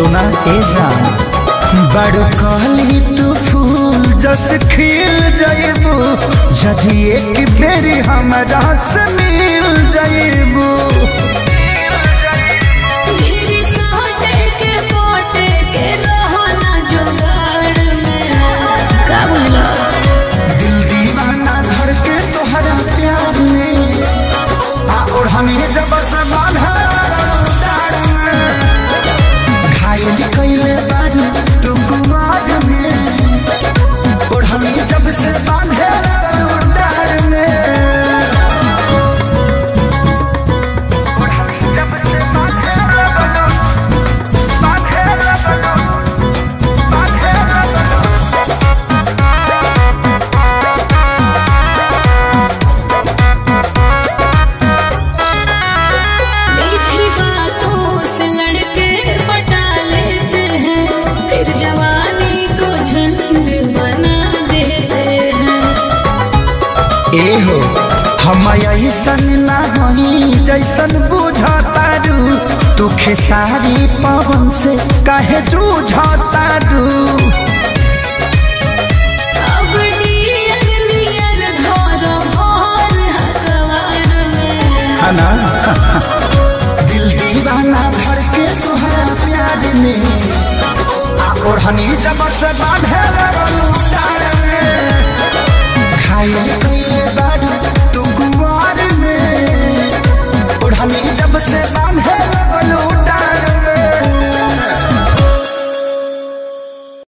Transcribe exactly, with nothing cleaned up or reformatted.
सुना ए जान बड़ कहली तू फूल जस खिल जाइबू जदि एक बेरी हमरा से मिल जाइबू। दिल दीवाना धर के तोहरा प्यार में और हमें जब से बांधा घायल कैले बानी तू कुमार में और हमें जब से बांधे डार में और हमें जब से बांधे बांधे बांधे मीठी बातों से लड़के पटा लेते हैं फिर जवानी को झंड बना देते हैं। ए हो हम ऐसन ना हई जैसन बुझतारू तू खेसारी पवन से काहे जूझतारू। अब नियर नियर घर भर हकवार में है ना दिल दीवाना धर के तुहरा प्यार में और हनी जब से बांधे डार में घायल